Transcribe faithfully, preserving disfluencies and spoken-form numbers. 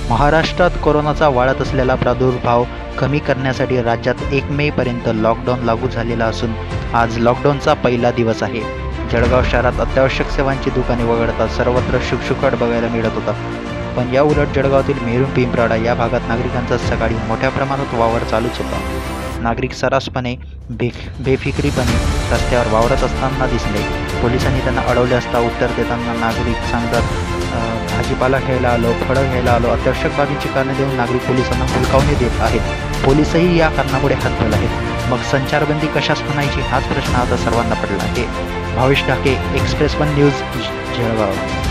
महाराष्ट्रात कोरोनाचा वाढत असलेला प्रादुर्भाव कमी करण्यासाठी राज्यात एक मे पर्यंत लॉकडाऊन लागू झालेला असून आज लॉकडाऊनचा पहिला दिवस आहे। जळगाव शहरात अत्यावश्यक सेवांची दुकाने वगळता सर्वत्र शुकशुकाट बघायला मिळत होता। पण या उलट जळगावातील मेरून पिंपराडा या भागात नागरिकांचा सकाळी मोठ्या प्रमाणात वावर चालूच होता। नागरिक सर्रासपणे बे बेफिक्रीपणे रस्त्यावर वावरत असताना दिसले। पोलिसांनी त्यांना अडवले असता उत्तर देताना नागरिक सांगतात, भाजीपाला घ्यायला आलो, फळं घ्यायला आलो, अत्यावश्यक बाबींची कारणं देऊन नागरिक पोलिसांना हुलकावणी देत आहेत। पोलिसही या कारणामुळे हतबल आहेत। मग संचारबंदी कशास म्हणायची हाच प्रश्न आता सर्वांना पडला आहे। भावेश ढाके, एक्सप्रेस वन न्यूज, जळगाव।